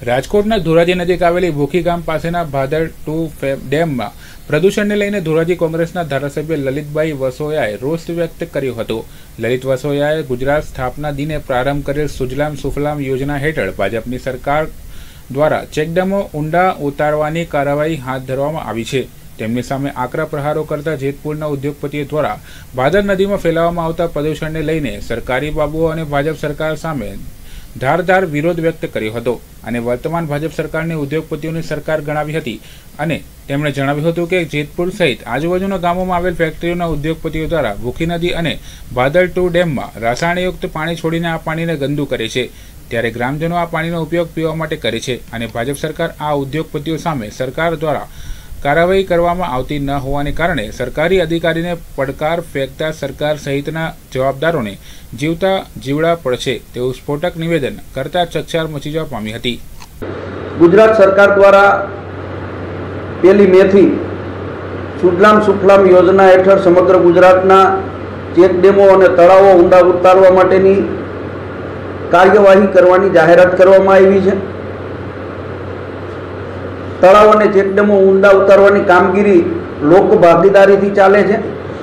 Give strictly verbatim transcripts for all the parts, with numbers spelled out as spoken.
રાજકોટના ધોરાજી નજીક આવેલી ભૂખી ગામ પાસેના ભાદર ટુ ડેમમાં પ્રદૂષણને લઈને ધોરાજી કોંગ્રેસના ધારાસભ્ય લલિતભાઈ વસોયાએ રોષ વ્યક્ત કર્યો હતો। લલિત વસોયાએ ગુજરાત સ્થાપના દિને પ્રારંભ કરેલ સુજલામ સુફલામ યોજના હેઠળ ભાજપની સરકાર દ્વારા ચેકડેમો ઊંડા ઉતારવાની કાર્યવાહી હાથ ધરવામાં આવી છે। તેમની સામે આકરા પ્રહારો કરતા જેતપુરના ઉદ્યોગપતિઓ દ્વારા ભાદર નદીમાં ફેલાવવામાં આવતા પ્રદૂષણને લઈને સરકારી બાબુઓ અને ભાજપ સરકાર સામે ધારદાર વિરોધ વ્યક્ત કર્યો હતો અને વર્તમાન ભાજપ સરકારને ઉદ્યોગપતિઓની સરકાર ગણાવી હતી અને તેમણે જણાવ્યું હતું કે જેતપુર સહિત આજુબાજુના ગામોમાં આવેલ ફેક્ટરીઓના ઉદ્યોગપતિઓ દ્વારા ભૂખી નદી અને ભાદર ટુ ડેમમાં રાસાયણયુક્ત પાણી છોડીને આ પાણીને ગંદુ કરે છે, ત્યારે ગ્રામજનો આ પાણીનો ઉપયોગ પીવા માટે કરે છે અને ભાજપ સરકાર આ ઉદ્યોગપતિઓ સામે સરકાર દ્વારા કાર્યવાહી કરવામાં આવતી ન હોવાને કારણે સરકારી અધિકારીને પડકાર ફેંકતા સરકાર સહિતના જવાબદારોને જીવતા જીવડા પડશે તેવું સ્ફોટક નિવેદન કરતા ચકચાર મચી જવા પામી હતી। ગુજરાત સરકાર દ્વારા પહેલી મે થી સુજલામ સુફલામ યોજના હેઠળ સમગ્ર ગુજરાતના ચેકડેમો અને તળાવો ઊંડા ઉતારવા માટેની કાર્યવાહી કરવાની જાહેરાત કરવામાં આવી છે। તળાવ અને ચેકડેમો ઊંડા ઉતારવાની કામગીરી લોક ભાગીદારીથી ચાલે છે।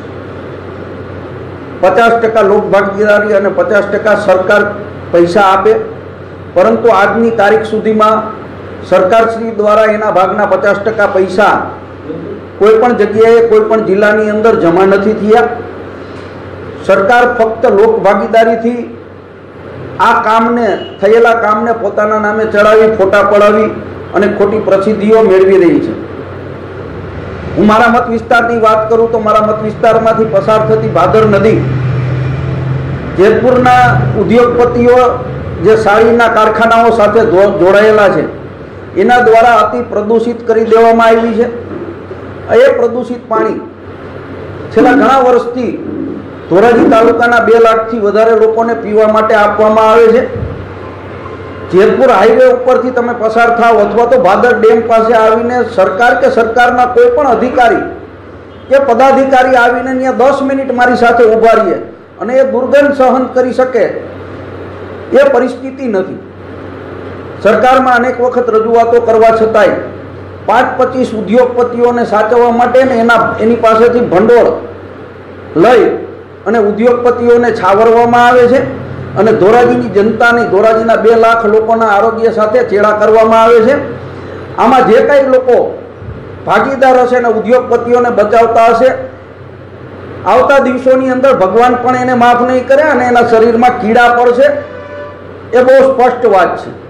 પચાસ ટકા લોક ભાગીદારી અને પચાસ ટકા સરકાર પૈસા આપે, પરંતુ આજની તારીખ સુધીમાં સરકારશ્રી દ્વારા એના ભાગના પચાસ ટકા પૈસા કોઈ પણ જગ્યાએ કોઈ પણ જિલ્લાની અંદર જમા નથી થયા। સરકાર ફક્ત લોક ભાગીદારીથી આ કામને થયેલા કામને પોતાના નામે ચડાવી ફોટા પડાવી અને ખોટી પ્રસિદ્ધિઓ મેળવી રહી છે। હું મારા મત વિસ્તારની વાત કરું તો મારા મત વિસ્તારમાંથી પસાર થતી ભાદર નદી જેતપુરના ઉદ્યોગપતિઓ જે સાડીના કારખાનાઓ સાથે જોડાયેલા છે એના દ્વારા અતિ પ્રદૂષિત કરી દેવામાં આવી છે। એ પ્રદૂષિત પાણી છેલ્લા ઘણા વર્ષથી ધોરાજી તાલુકાના બે લાખથી વધારે લોકોને પીવા માટે આપવામાં આવે છે। જેતપુર હાઈવે ઉપરથી તમે પસાર થાવ અથવા તો ભાદર ડેમ પાસે આવીને સરકાર કે સરકારના કોઈ પણ અધિકારી કે પદાધિકારી આવીને ત્યાં દસ મિનિટ મારી સાથે ઊભા રહીએ અને એ દુર્ગંધ સહન કરી શકે એ પરિસ્થિતિ નથી। સરકારમાં અનેક વખત રજૂઆતો કરવા છતાંય પાંચ પચીસ ઉદ્યોગપતિઓને સાચવવા માટે ને એના એની પાસેથી ભંડોળ લઈ અને ઉદ્યોગપતિઓને છાવરવામાં આવે છે અને ધોરાજીની જનતાની ધોરાજીના બે લાખ લોકોના આરોગ્ય સાથે ચેડા કરવામાં આવે છે। આમાં જે કંઈ લોકો ભાગીદાર હશે અને ઉદ્યોગપતિઓને બચાવતા હશે, આવતા દિવસોની અંદર ભગવાન પણ એને માફ નહીં કરે અને એના શરીરમાં કીડા પડશે, એ બહુ સ્પષ્ટ વાત છે।